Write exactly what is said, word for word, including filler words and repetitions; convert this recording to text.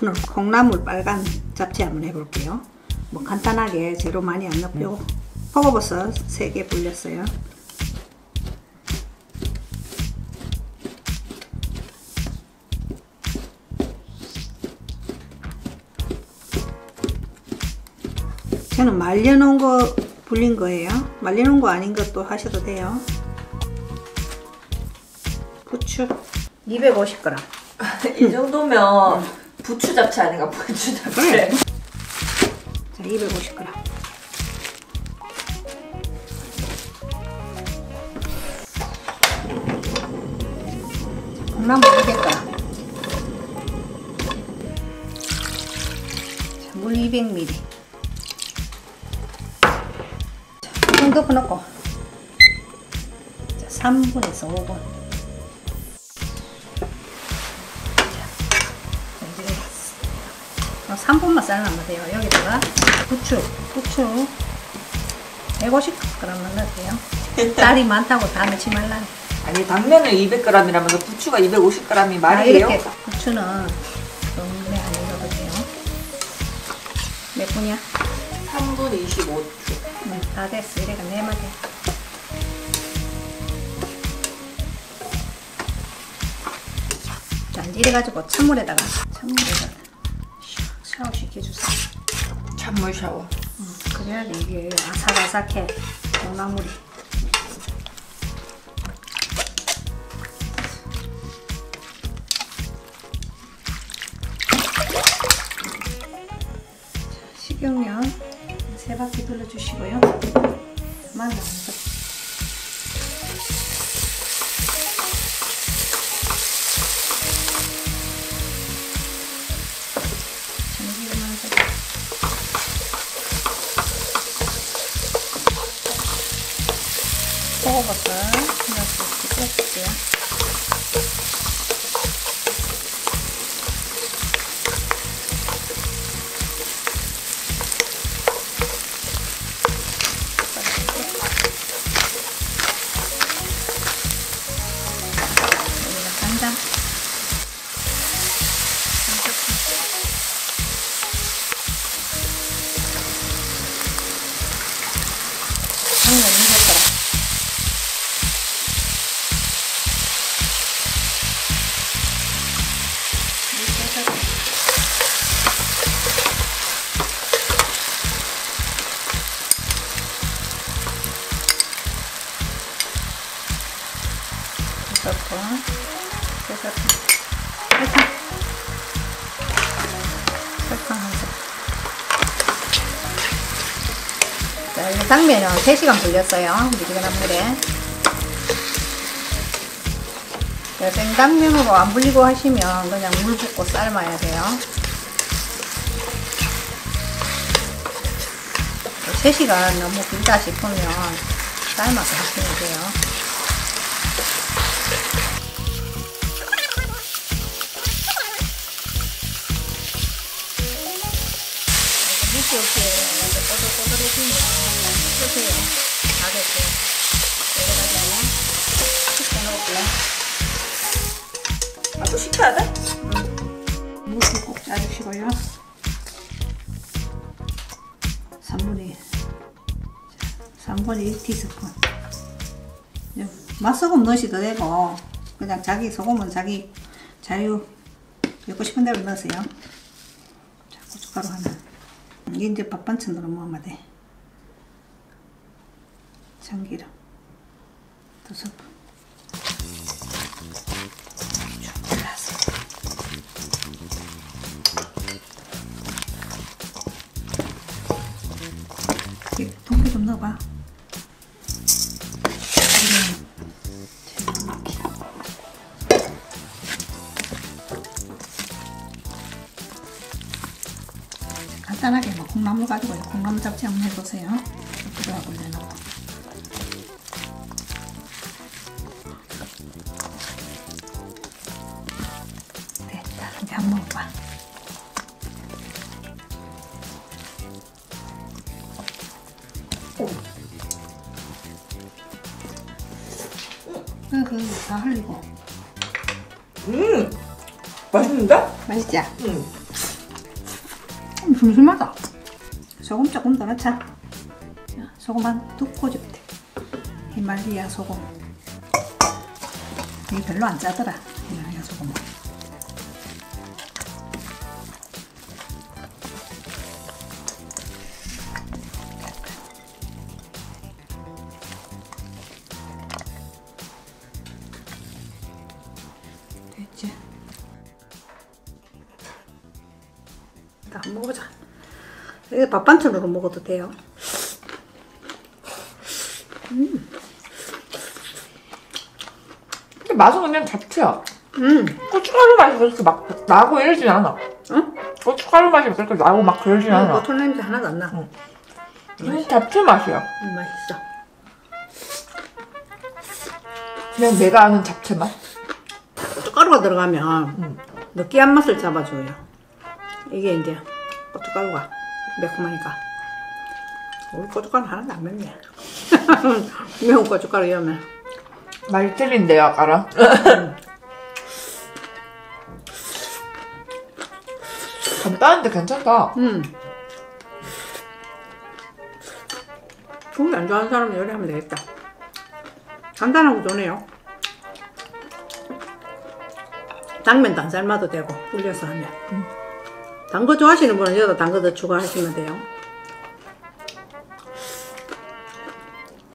오늘 콩나물 빨간 잡채 한번 해볼게요. 뭐 간단하게 재료 많이 안 넣고 음. 표고버섯 세 개 불렸어요. 저는 말려놓은 거 불린 거예요. 말려놓은 거 아닌 것도 하셔도 돼요. 부추 이백오십 그램. 이 정도면 음. 부추 잡채 아닌가? 부추 잡채. 그래. 자, 이백오십 그램. 콩나물 이백 그램. 자, 물 이백 밀리리터. 이 정도 넣고 자, 삼 분에서 오 분. 삼 분만 삶으면 돼요. 여기다가 부추, 부추 백오십 그램만 넣으세요. 쌀이 많다고 다 넣지 말라네. 아니 당면은 이백 그램이라면 부추가 이백오십 그램이 말이에요? 아, 이렇게 부추는 너무 안 넣어도 돼요. 몇 분이야? 삼 분 이십오 초. 응, 다 됐어. 이래가 내면 돼. 자, 이제 이래가지고 찬물에다가 찬물에다가 샤워 시켜주세요. 찬물 샤워. 응, 그래야 이게 아삭아삭해. 콩나물이. 식용면 세 바퀴 돌려주시고요. 마늘 한 번. 표고버섯 이렇게 떼줄게요. 여기가 간장. 당면 이백 그램. 넣고 설탕 설탕 설탕 한 숟. 자, 이 당면은 세 시간 불렸어요. 미지근한 물에. 생당면으로 안 불리고 하시면 그냥 물 붓고 삶아야 돼요. 세 시간 너무 길다 싶으면 삶아서 하시면 돼요. 밑에 이렇게 꼬들꼬들해지면 끄세요. 다 됐어요. 이래가지고 식혀놓을게요. 아, 또 식혀야 돼? 응. 물을 꼭 짜주시고요. 삼분의 삼분의 일 티스푼. 맛소금 넣으셔도 되고 그냥 자기 소금은 자기 자유 넣고 싶은 대로 넣으세요. 자, 고춧가루 하나. 이게 이제 밥 반찬으로 먹으면 돼. 참기름 두 스푼. 통깨 좀 넣어봐. 간단하게 뭐 콩나물 가지고 콩나물 잡채 한번 해보세요. 들어가 올려놓고. 됐다. 이제 한번 먹어봐. 응, 그 다 흘리고. 음, 맛있는데? 맛있지? 응. 음, 심심하다. 소금 조금 더 넣자. 소금 한 두 꼬집 돼. 히말리아 소금. 이게 별로 안 짜더라. 히말리아 소금은. 됐지? 일단 먹어보자. 이게 밥 반찬으로 먹어도 돼요. 음. 근데 맛은 그냥 잡채야. 음. 고춧가루 맛이 그렇게 막 나고 이러진 않아. 응? 고춧가루 맛이 그렇게 나고 막 그러진 않아. 버터 냄새 하나도 안 나. 응. 그냥 잡채 맛이야. 음, 맛있어. 그냥 내가 아는 잡채 맛. 고춧가루가 들어가면 음. 느끼한 맛을 잡아줘요. 이게 이제 고춧가루가 매콤하니까. 우리 고춧가루 하나도 안 맵네. 매운 고춧가루 이러면. 맛이 틀린데요, 아까랑. 간단한데 괜찮다. 음. 고기 안 좋아하는 사람은 요리하면 되겠다. 간단하고 좋네요. 당면도 안 삶아도 되고 불려서 하면. 단 거 좋아하시는 분은 여기다 단 거 더 추가하시면 돼요.